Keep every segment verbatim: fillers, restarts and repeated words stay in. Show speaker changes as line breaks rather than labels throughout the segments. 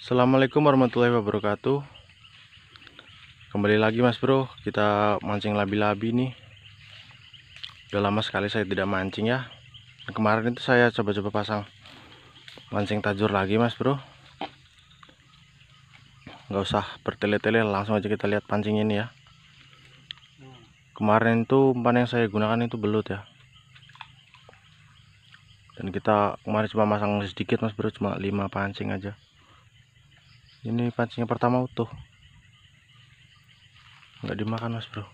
Assalamualaikum warahmatullahi wabarakatuh. Kembali lagi mas bro, kita mancing labi-labi nih. Udah lama sekali saya tidak mancing ya. Kemarin itu saya coba-coba pasang mancing tajur lagi mas bro. Nggak usah bertele-tele, langsung aja kita lihat pancing ini ya. Kemarin itu umpan yang saya gunakan itu belut ya. Dan kita kemarin cuma masang sedikit mas bro, cuma lima pancing aja. Ini pancingnya pertama utuh, nggak dimakan mas bro.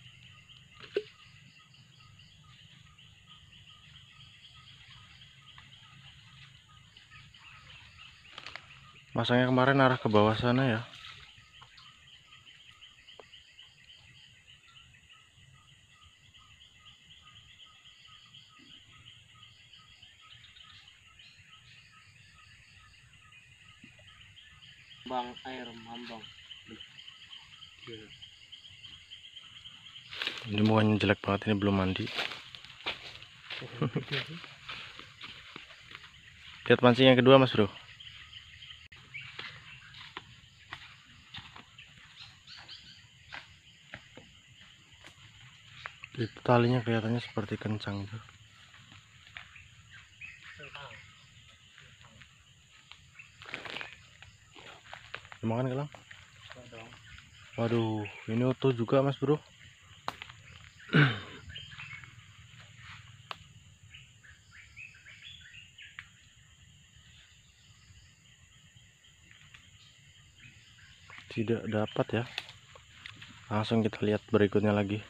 Masangnya kemarin arah ke bawah sana ya.
Bang air mambang.
Ini mukanya jelek banget, ini belum mandi. Lihat pancing yang kedua mas bro. Itu talinya kelihatannya seperti kencang tuh. Dimakan kelang? Waduh, ini utuh juga mas bro. Tidak dapat ya. Langsung kita lihat berikutnya lagi.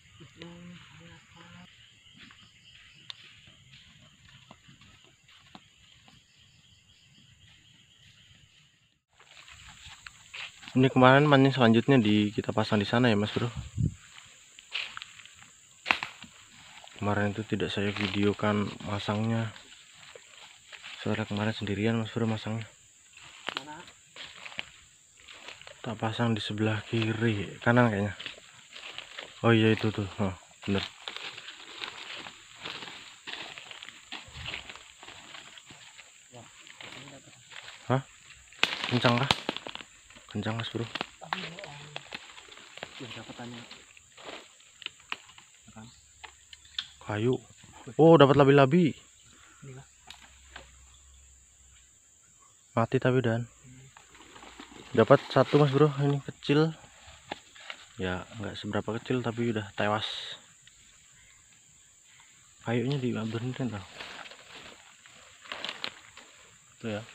Ini kemarin mancing selanjutnya di kita pasang di sana ya mas bro. Kemarin itu tidak saya videokan masangnya. Soalnya kemarin sendirian mas bro masangnya. Tak pasang di sebelah kiri, kanan kayaknya. Oh iya itu tuh, oh, bener. Hah? Kencang kah? Kencang mas bro. Kayu. Oh dapat labi-labi. Mati tapi dan. Dapat satu mas bro, ini kecil. Ya nggak seberapa kecil tapi udah tewas. Kayunya diambilin tau. Tuh ya.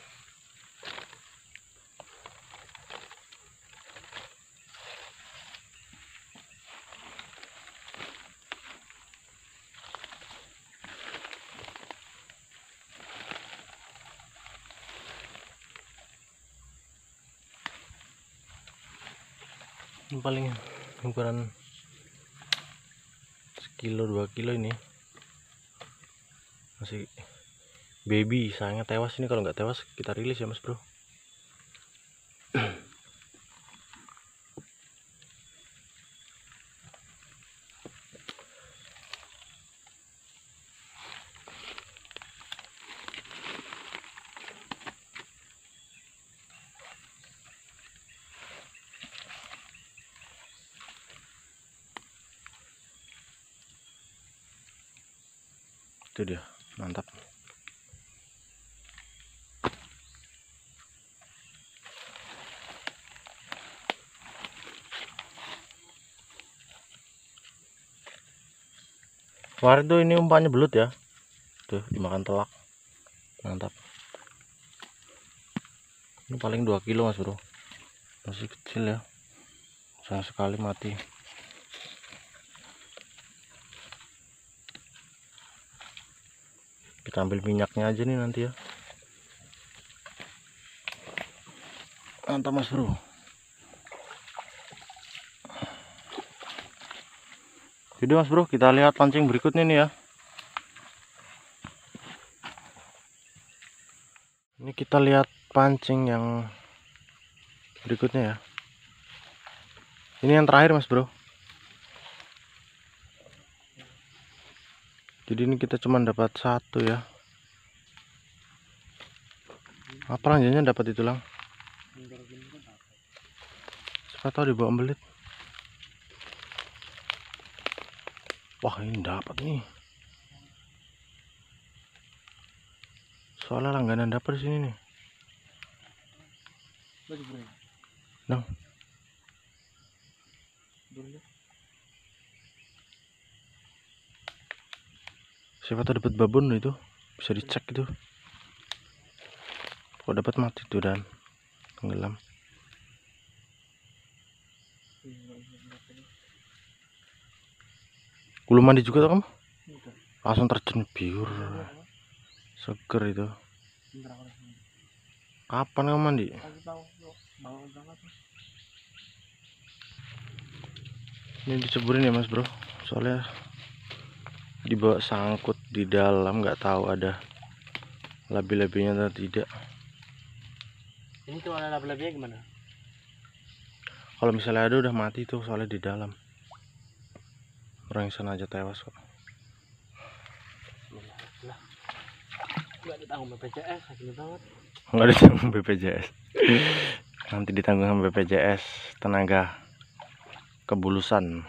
Ini paling ukuran sekilo dua kilo ini, masih baby. Sayangnya tewas ini, kalau nggak tewas kita rilis ya mas bro. Itu dia, mantap. Kemarin tuh ini umpannya belut ya, tuh dimakan telak, mantap. Ini paling dua kilo mas bro, masih kecil ya, sayang sekali mati. Kita ambil minyaknya aja nih nanti ya. Mantap mas bro. Jadi mas bro, kita lihat pancing berikutnya nih ya. Ini kita lihat pancing yang berikutnya ya. Ini yang terakhir mas bro. Jadi ini kita cuma dapat satu ya. Apa lanjutnya dapat itu lang? Siapa tahu dibawa belit. Wah, ini dapat nih. Soalnya langganan dapat di sini nih. Nah. Siapa tahu dapat babon itu, bisa dicek itu. Kok dapat mati tuh dan tenggelam. Belum mandi juga tuh kamu? Langsung terjun biur. Seger itu. Kapan kamu mandi? Ini diceburin ya mas bro, soalnya dibawa sangkut di dalam, nggak tahu ada labi-labinya atau tidak.
Ini tuh ada labi-labinya gimana?
Kalau misalnya ada udah mati tuh, soalnya di dalam. Orang yang sana aja tewas kok.
Nggak ditanggung B P J S, sakit banget.
Nggak ditanggung B P J S. Nanti ditanggung sama B P J S tenaga kebulusan.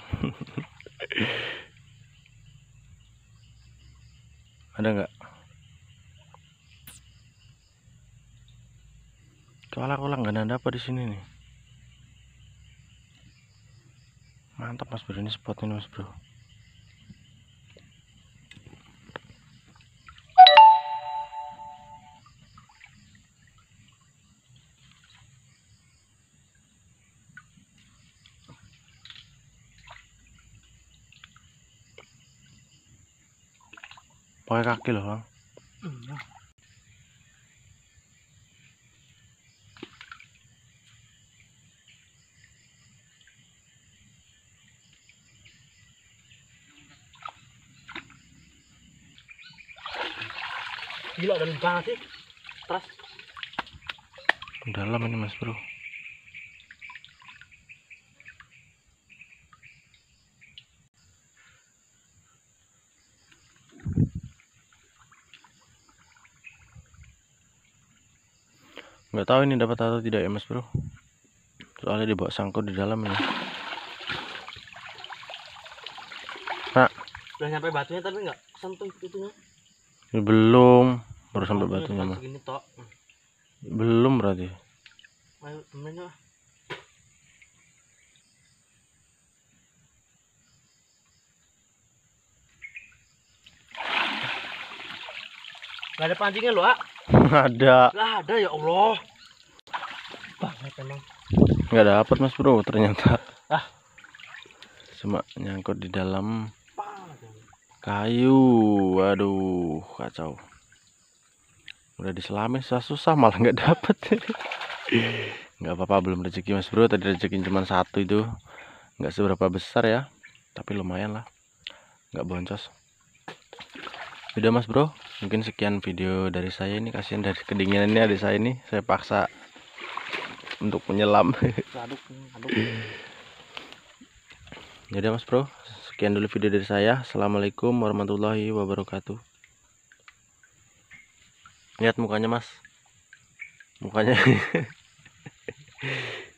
Ada nggak? Soalnya aku langganan apa di sini nih. Mantap mas bro, ini spot ini mas bro. Pakai kaki loh bang.
Gila dalam banget sih. Terus
Dalam ini mas bro. Nggak tahu ini dapat atau tidak ya mas bro, soalnya dibawa sangkut di dalam ini. Nah,
udah nyampe batunya tapi nggak sentuh itunya.
ini belum, baru sampai batunya mah.
Segini tok.
Belum berarti.
Ayo temennya. Gak ada pancingnya loh, ah.
Ada.
Gak ada ya Allah. Banget emang.
Nggak dapat mas bro ternyata.
Ah.
Cuma nyangkut di dalam kayu. Waduh, kacau. Udah diselamin susah-susah malah nggak dapet. Nggak apa-apa, belum rezeki mas bro. Tadi rezekin cuma satu itu, nggak seberapa besar ya, tapi lumayan lah, nggak boncos. Udah mas bro, mungkin sekian video dari saya ini. Kasihan dari kedinginan ini adik saya ini, saya paksa untuk menyelam.
Aduk, aduk.
Jadi mas bro, sekian dulu video dari saya. Assalamualaikum warahmatullahi wabarakatuh. Lihat mukanya mas, mukanya.